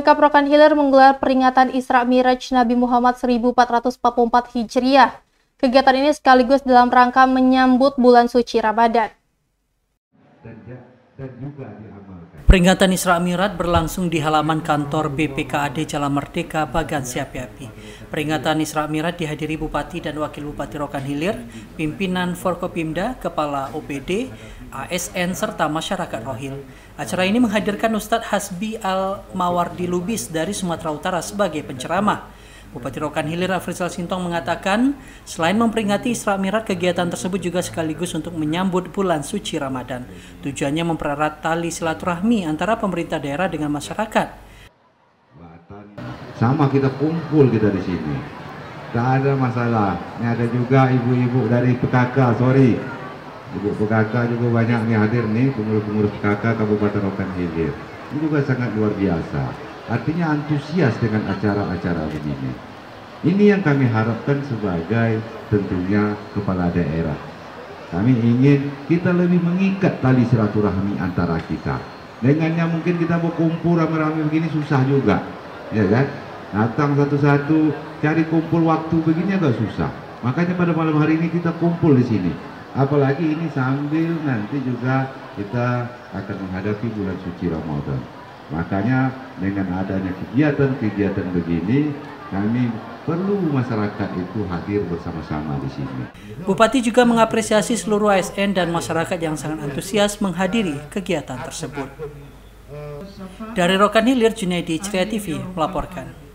Pemkab Rokan Hilir menggelar peringatan Isra Miraj Nabi Muhammad 1444 Hijriah. Kegiatan ini sekaligus dalam rangka menyambut bulan suci Ramadan. Peringatan Isra Miraj berlangsung di halaman kantor BPKAD Jalan Merdeka, Bagan Siapi-Api. Peringatan Isra Miraj dihadiri Bupati dan Wakil Bupati Rokan Hilir, pimpinan Forkopimda, Kepala OPD, ASN, serta masyarakat Rohil. Acara ini menghadirkan Ustadz Hasbi Al-Mawardi Lubis dari Sumatera Utara sebagai penceramah. Bupati Rokan Hilir Afrizal Sintong mengatakan, selain memperingati Isra Miraj, kegiatan tersebut juga sekaligus untuk menyambut bulan suci Ramadan. Tujuannya mempererat tali silaturahmi antara pemerintah daerah dengan masyarakat. Sama kita kumpul kita di sini, tak ada masalah. Ini ada juga ibu-ibu dari PKK, ibu PKK juga banyak nih hadir nih, pengurus-pengurus PKK Kabupaten Rokan Hilir. Ini juga sangat luar biasa. Artinya antusias dengan acara-acara begini. Ini yang kami harapkan sebagai tentunya kepala daerah. Kami ingin kita lebih mengikat tali silaturahmi antara kita. Dengannya mungkin kita berkumpul rame-rame begini susah juga, ya kan? Datang satu-satu, cari kumpul waktu begini agak susah. Makanya pada malam hari ini kita kumpul di sini. Apalagi ini sambil nanti juga kita akan menghadapi bulan suci Ramadan. Makanya dengan adanya kegiatan-kegiatan begini, kami perlu masyarakat itu hadir bersama-sama di sini. Bupati juga mengapresiasi seluruh ASN dan masyarakat yang sangat antusias menghadiri kegiatan tersebut. Dari Rokan Hilir, Junaidi, Ceria TV melaporkan.